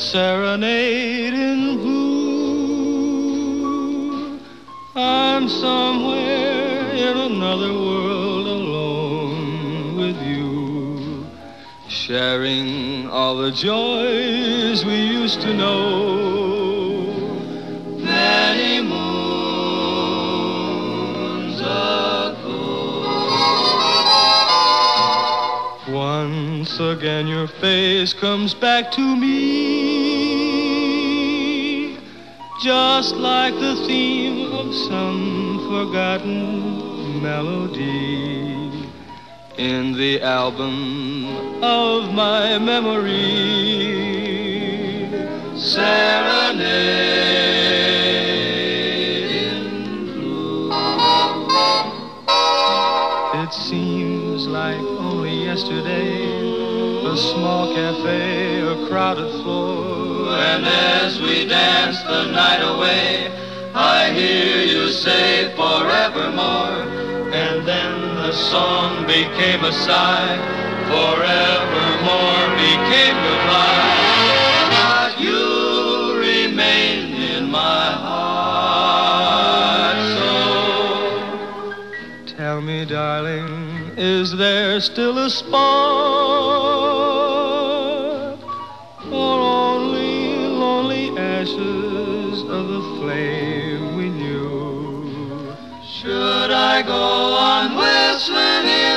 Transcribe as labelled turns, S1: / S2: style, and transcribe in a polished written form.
S1: Serenade in blue. I'm somewhere in another world alone with you, sharing all the joys we used to know many moons ago. Once again your face comes back to me, just like the theme of some forgotten melody in the album of my memory. Serenade in blue. It seems like only yesterday, a small cafe, a crowded floor, and as we dance the night away, I hear you say forevermore, and then the song became a sigh, forevermore became goodbye. But you remained in my heart, so tell me, darling, is there still a spark, or only lonely ashes of the flame we knew? Should I go on whistling